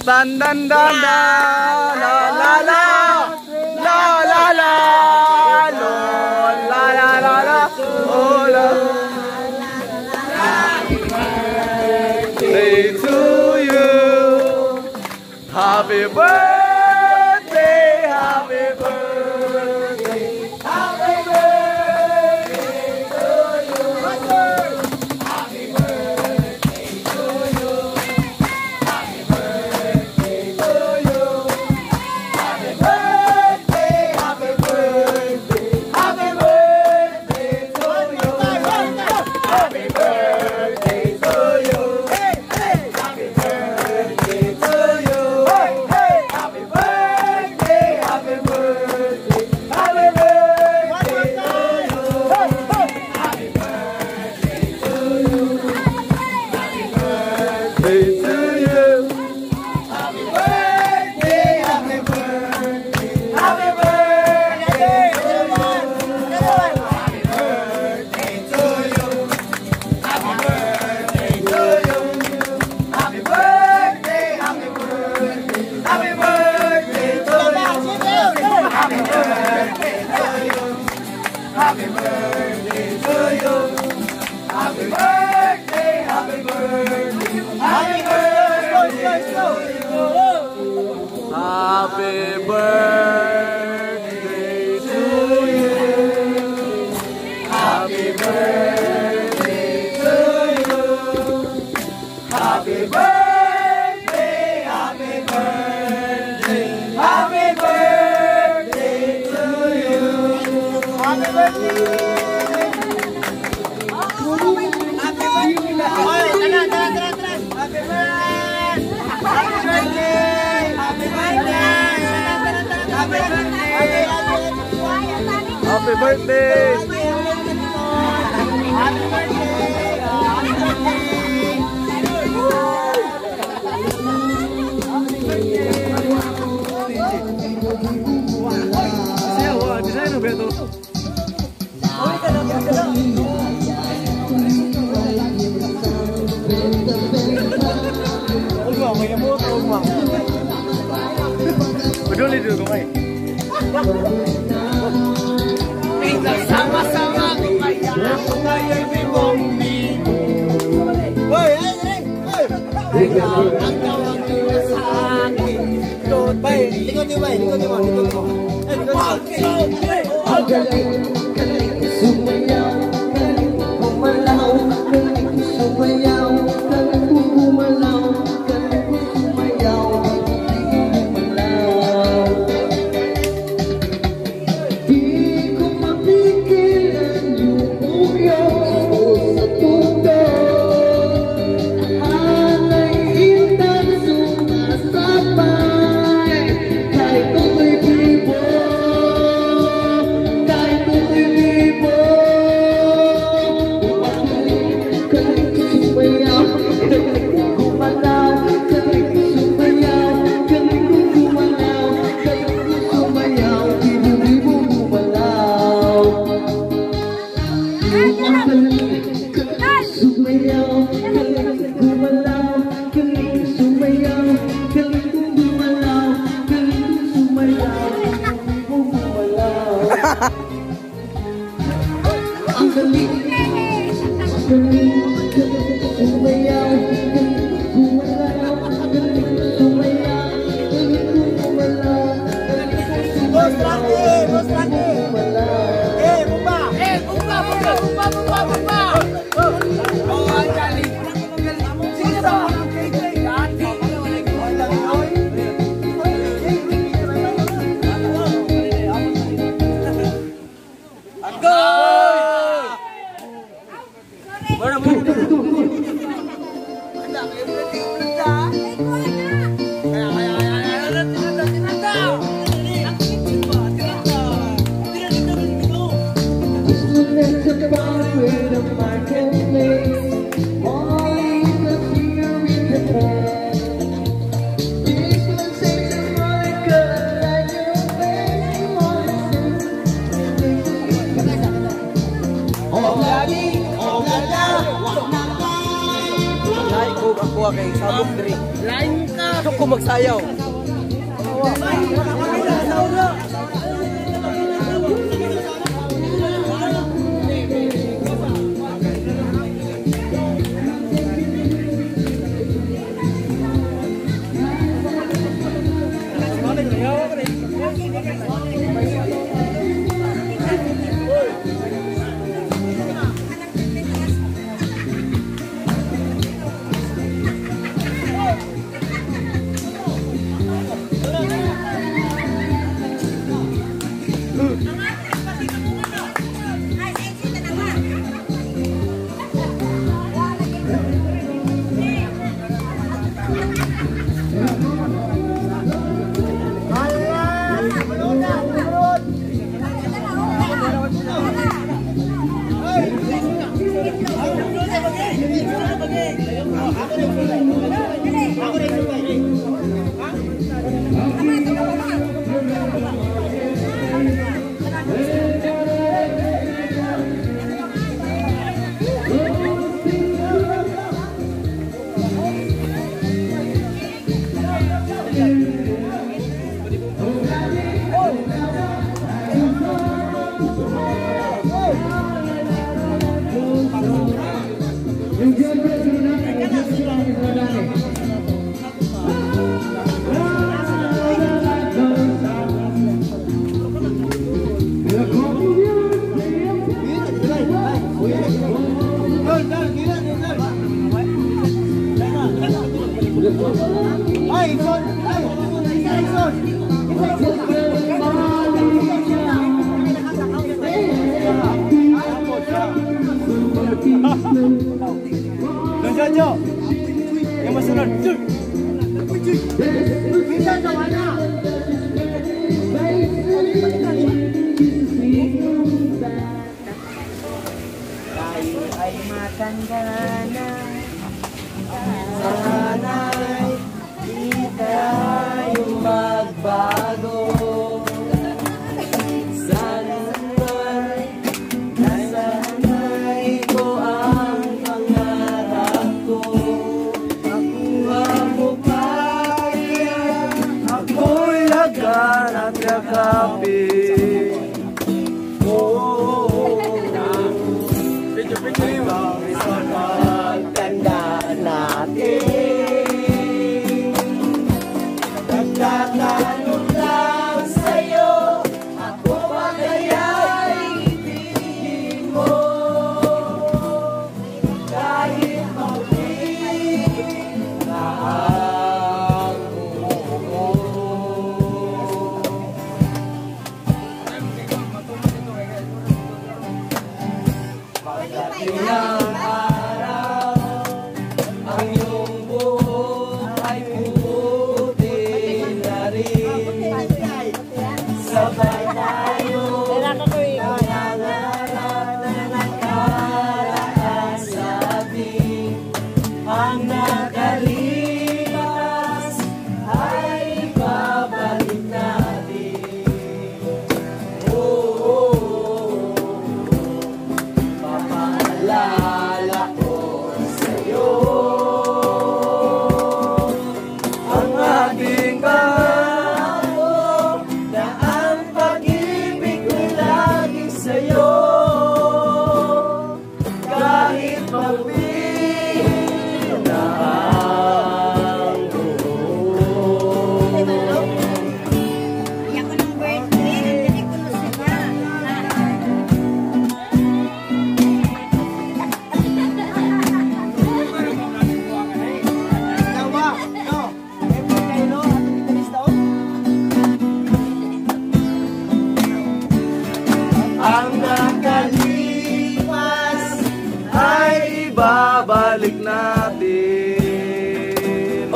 Dan dan dan dan la la la la la la lo la la la la oh la. Happy birthday to you. Happy birthday, happy birthday, happy birthday to you. Happy birthday to you. Happy birthday to you. Happy birthday, happy birthday, happy birthday to you. Happy birthday to you. Hey, hey. Happy birthday to you. Hey, hey. Happy birthday, happy birthday, happy birthday to you. Hey, hey. Happy birthday to you. Happy birthday to you. Happy birthday, happy birthday, happy birthday to you. Happy birthday to you. Happy birthday to you. Happy birthday, happy birthday, happy birthday to you. Happy birthday to you. Happy birthday to you. Happy birthday, happy birthday, happy birthday to you. Happy birthday to you. Happy birthday to you. Happy birthday, happy birthday, happy birthday to you. Happy birthday. Happy birthday. Peduli dulu kau main. Kita sama-sama kaya di bumi. Woi, o ako kay sabog diri. Lain ka. Gusto ko magsayaw. Jojo, yang masalah tuh. Kita mana? Ay makan kana, sana'y di tayo magbago. Babalik natin.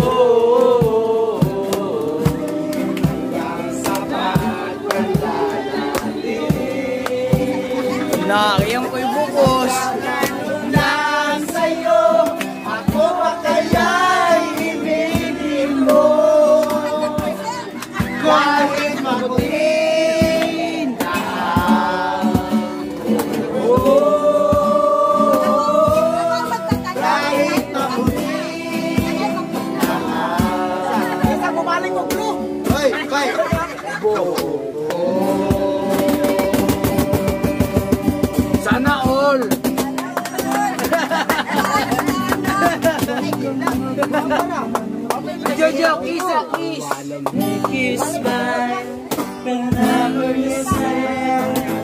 Hanggang sa pagkanta natin. Nakakiyang ko'y bukos. Lang sa'yo, ako pa kaya'y ibigin mo. Kahit mabutin na. Kahit mabutin Sana all. Jojo, kiss. Kiss mine whenever you say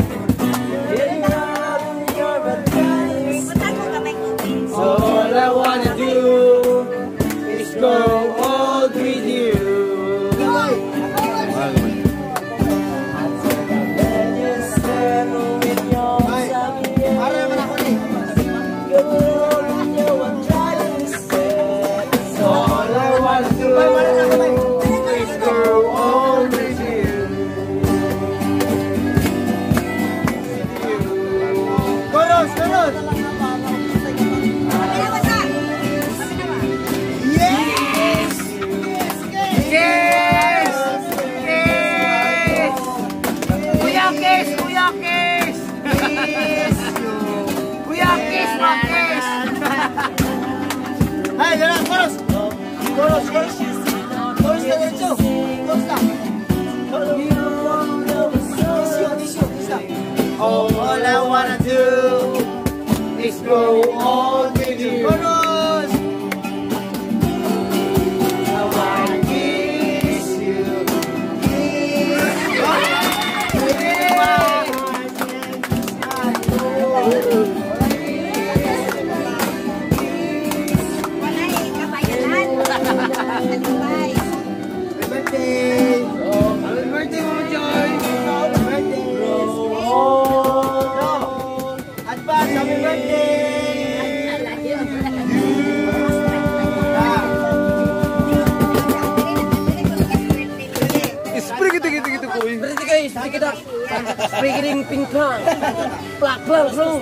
so all I wanna do is go old with you. Hey, jalan, chorus derecho, all I wanna do is go on with you. Chorus. I wanna kiss you. Speaking pingpong, plak plak plung.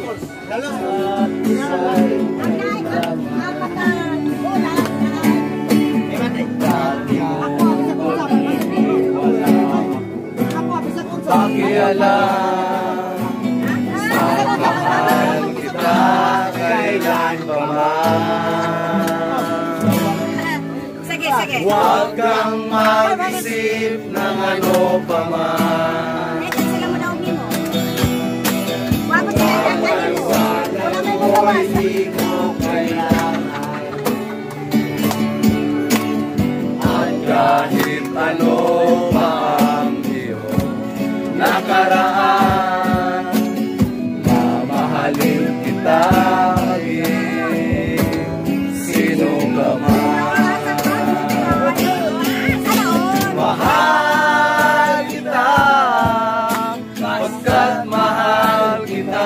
Pakialam, mahal kita kailan pa man. Sige. Huwag kang mag-isip ng ano pa man. Hindi ko kailangan at kahit ano pa ang iyong nakaraan, mamahalin kita maging sino ka man. Mahal kita pagkat mahal kita.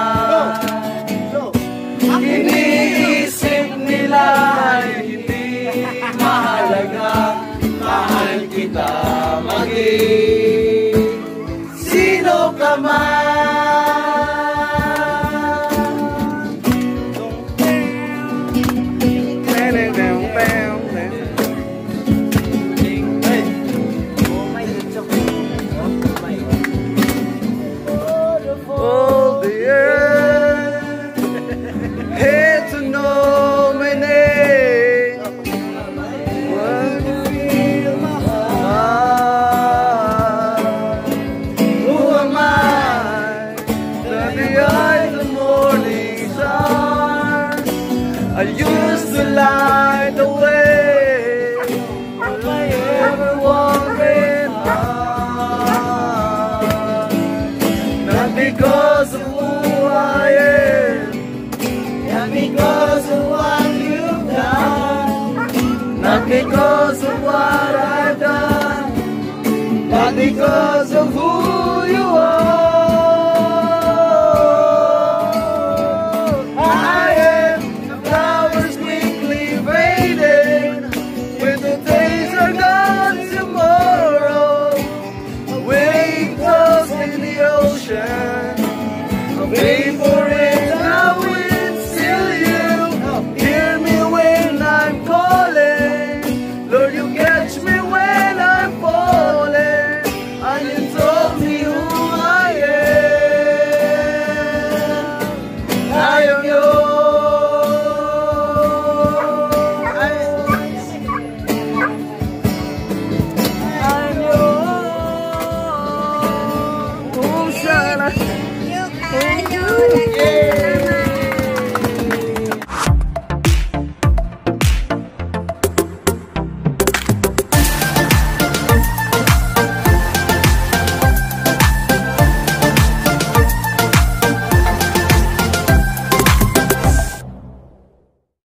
Iniisip nila ay hindi mahalaga, mahal kita maging sino ka all the earth had to know my name. What you feel my heart? Who am I? That the eyes of morning stars I used to light the way. Will I ever wandering heart? Not because of who I am, not because of what you've done, not because of what I've done, but because of who